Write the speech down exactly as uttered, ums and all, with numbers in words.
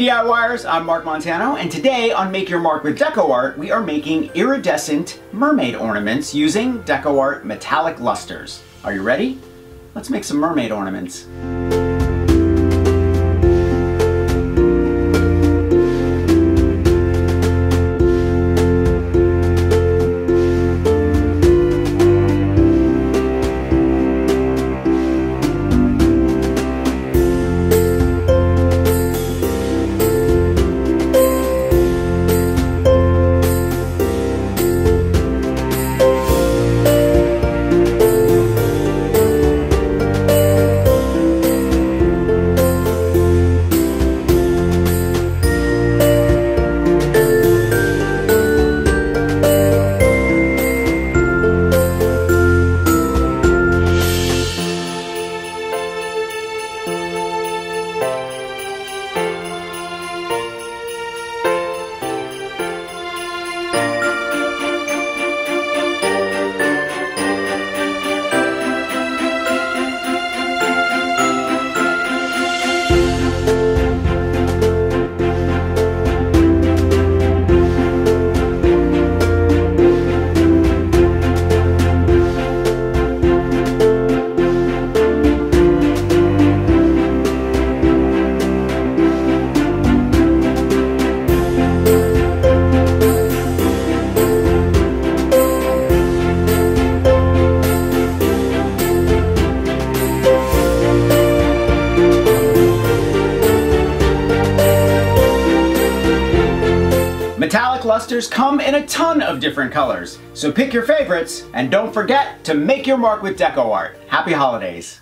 DIYers, I'm Mark Montano, and today on Make Your Mark with DecoArt, we are making iridescent mermaid ornaments using DecoArt Metallic Lustres. Are you ready? Let's make some mermaid ornaments. Metallic lustres come in a ton of different colors, so pick your favorites and don't forget to make your mark with DecoArt. Happy holidays!